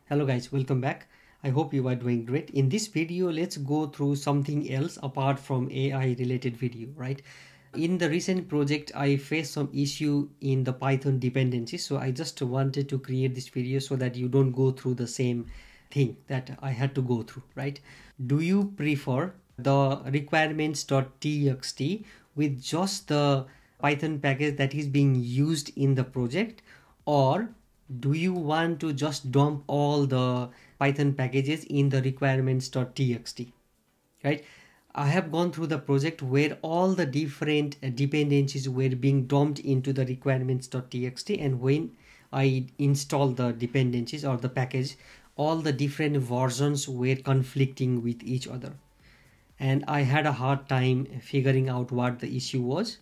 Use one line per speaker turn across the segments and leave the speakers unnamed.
Hello guys, welcome back. I hope you are doing great. In this video, let's go through something else apart from AI related video, right? In the recent project, I faced some issue in the Python dependencies. So I just wanted to create this video so that you don't go through the same thing that I had to go through, right? Do you prefer the requirements.txt with just the Python package that is being used in the project, or do you want to just dump all the Python packages in the requirements.txt, right? I have gone through the project where all the different dependencies were being dumped into the requirements.txt, and when I installed the dependencies or the package, all the different versions were conflicting with each other, and I had a hard time figuring out what the issue was.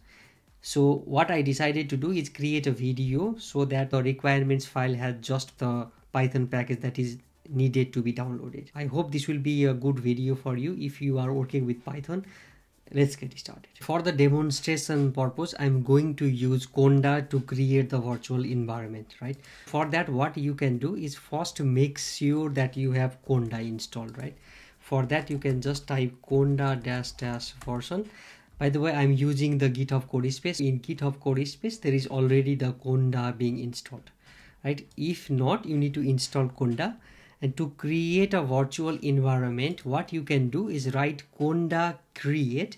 So what I decided to do is create a video so that the requirements file has just the Python package that is needed to be downloaded. I hope this will be a good video for you if you are working with Python. Let's get started. For the demonstration purpose, I'm going to use Conda to create the virtual environment, right? For that, what you can do is first make sure that you have Conda installed, right? For that, you can just type conda -- version. By the way, I'm using the GitHub Codespace. In GitHub Codespace, there is already the Conda being installed, right? If not, you need to install Conda. And to create a virtual environment, what you can do is write conda create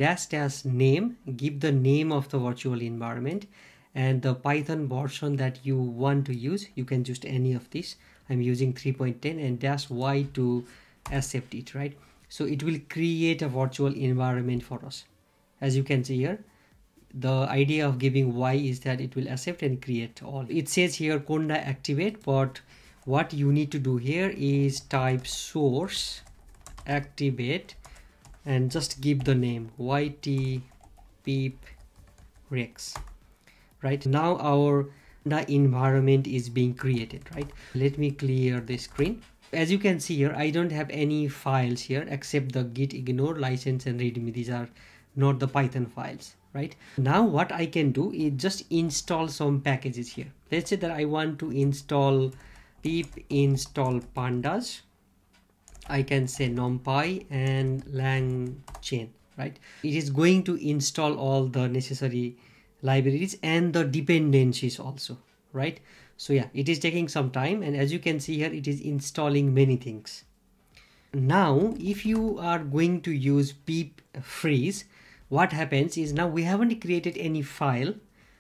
-- name, give the name of the virtual environment and the Python version that you want to use. You can choose any of these. I'm using 3.10 and -y to accept it, right? So it will create a virtual environment for us. As you can see here, the idea of giving y is that it will accept and create all. It says here conda activate, but what you need to do here is type source activate and just give the name yt pip rex. Right now our environment is being created, right? Let me clear the screen. As you can see here, I don't have any files here except the git ignore, license and readme. These are not the Python files, right? Now what I can do is just install some packages here. Let's say that I want to install pip install pandas. I can say numpy and langchain, right? It is going to install all the necessary libraries and the dependencies also, right? So yeah, it is taking some time, and as you can see here, it is installing many things. Now if you are going to use pip freeze, what happens is, now we haven't created any file,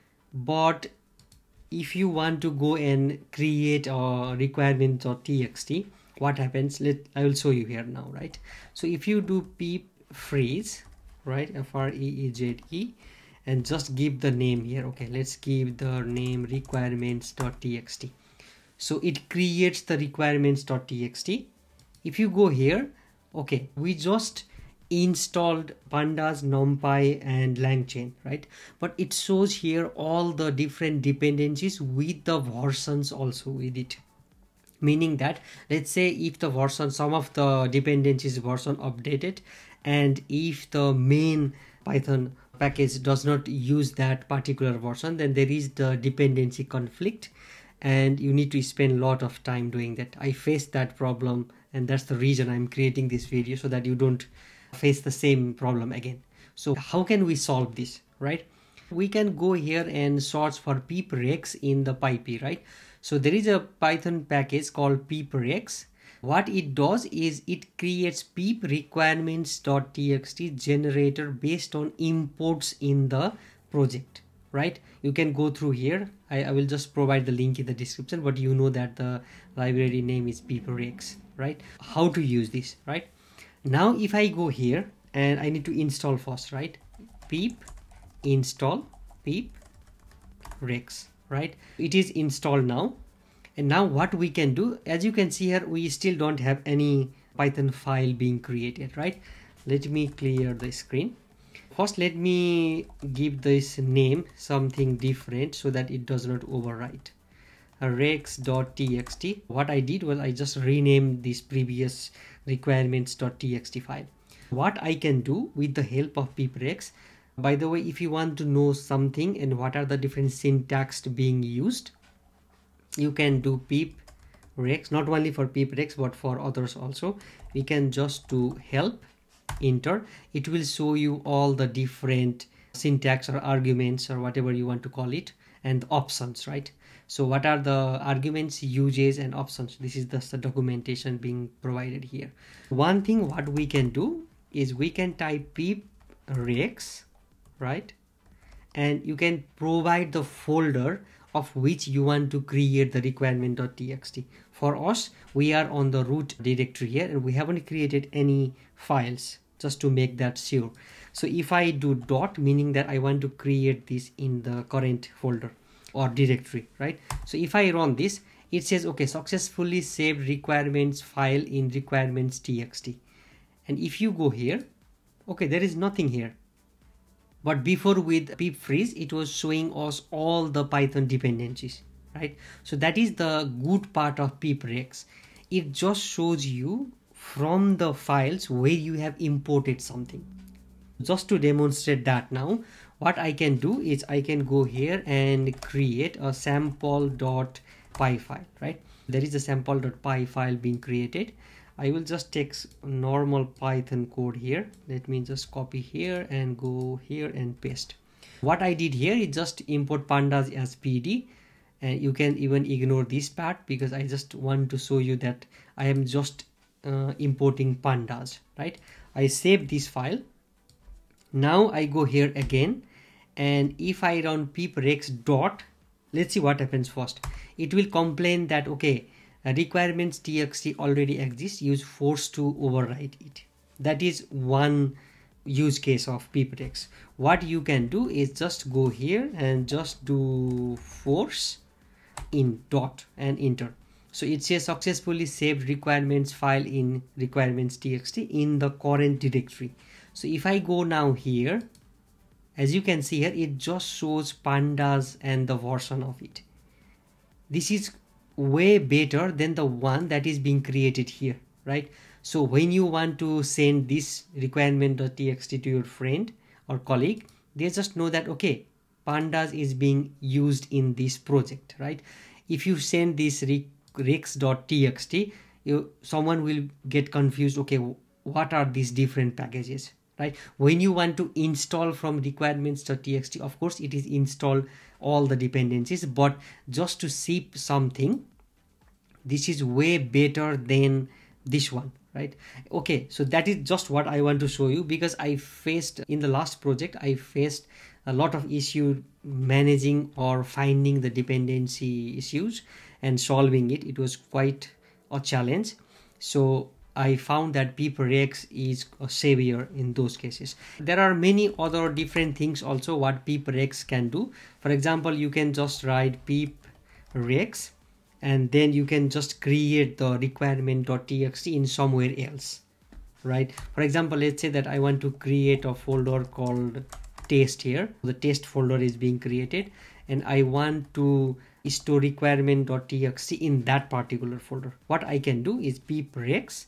but if you want to go and create a requirements.txt, what happens? I will show you here now, right? So if you do pip freeze, right, freeze, and just give the name here. Okay, let's give the name requirements.txt. So it creates the requirements.txt. If you go here, okay, we just installed pandas, numpy and langchain, right? But it shows here all the different dependencies with the versions also with it, meaning that, let's say if the version, some of the dependencies version updated, and if the main Python package does not use that particular version, then there is the dependency conflict and you need to spend a lot of time doing that. I faced that problem, and that's the reason I'm creating this video, so that you don't face the same problem again. So how can we solve this, right? We can go here and search for piprex in the PyPy, right? So there is a Python package called piprex. What it does is it creates pip requirements.txt generator based on imports in the project, right? You can go through here. I will just provide the link in the description, but you know that the library name is piprex, right? How to use this, right? Now if I go here and I need to install first, right? Pip install pip rex, right? It is installed now. And now what we can do, as you can see here, we still don't have any Python file being created, right? Let me clear the screen. First, let me give this name something different so that it does not overwrite. rex.txt. What I did was I just renamed this previous requirements.txt file. What I can do with the help of piprex, by the way, if you want to know something and what are the different syntax being used, you can do pip rex, not only for pip.rex but for others also. We can just do help, enter. It will show you all the different syntax or arguments or whatever you want to call it, and options, right? So what are the arguments, uses, and options? This is the documentation being provided here. One thing what we can do is we can type pip.rex, right? And you can provide the folder of which you want to create the requirement.txt. For us, we are on the root directory here and we haven't created any files, just to make that sure. So if I do dot, meaning that I want to create this in the current folder or directory, right? So if I run this, it says, okay, successfully saved requirements file in requirements.txt. And if you go here, okay, there is nothing here. But before with pip freeze, it was showing us all the Python dependencies, right? So that is the good part of pip.rex. It just shows you from the files where you have imported something. Just to demonstrate that now, what I can do is I can go here and create a sample.py file, right? There is a sample.py file being created. I will just take normal Python code here. Let me just copy here and go here and paste. What I did here is just import pandas as PD, and you can even ignore this part because I just want to show you that I am just importing pandas, right? I save this file. Now I go here again, and if I run pip.rex dot, let's see what happens first. It will complain that, okay, requirements.txt already exists, use force to override it. That is one use case of pip.rex. What you can do is just go here and just do force in dot and enter. So it says successfully saved requirements file in requirements.txt in the current directory. So if I go now here, as you can see here, it just shows pandas and the version of it. This is way better than the one that is being created here, right? So when you want to send this requirement.txt to your friend or colleague, they just know that, okay, pandas is being used in this project, right? If you send this rex.txt, someone will get confused, okay, what are these different packages, right? When you want to install from requirements.txt, of course it is install all the dependencies, but just to ship something, this is way better than this one, right? Okay, so that is just what I want to show you, because I faced in the last project, I faced a lot of issue managing or finding the dependency issues and solving it. It was quite a challenge. So I found that pip.rex is a savior in those cases. There are many other different things also what pip.rex can do. For example, you can just write pip.rex and then you can just create the requirement.txt in somewhere else, right? For example, let's say that I want to create a folder called test here. The test folder is being created and I want to store requirement.txt in that particular folder. What I can do is pip.rex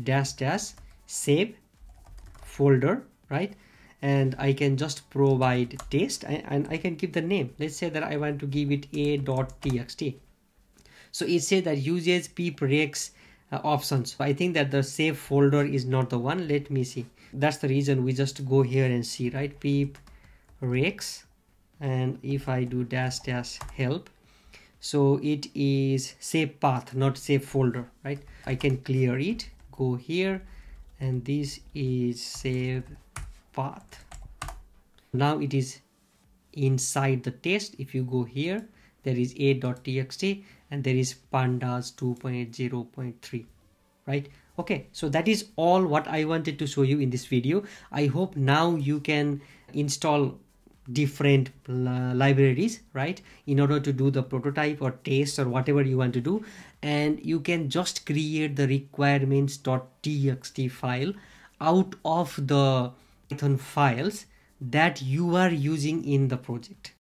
-- save folder, right? And I can just provide test and I can give the name. Let's say that I want to give it a.txt. So it says that uses pip.rex options. So I think that the save folder is not the one. Let me see. That's the reason we just go here and see, right? pip.rex, and if I do -- help, so it is save path, not save folder, right? I can clear it, go here, and this is save path. Now it is inside the test. If you go here, there is a.txt and there is pandas 2.0.3, right? Okay, so that is all what I wanted to show you in this video. I hope now you can install different libraries, right, in order to do the prototype or test or whatever you want to do, and you can just create the requirements.txt file out of the Python files that you are using in the project.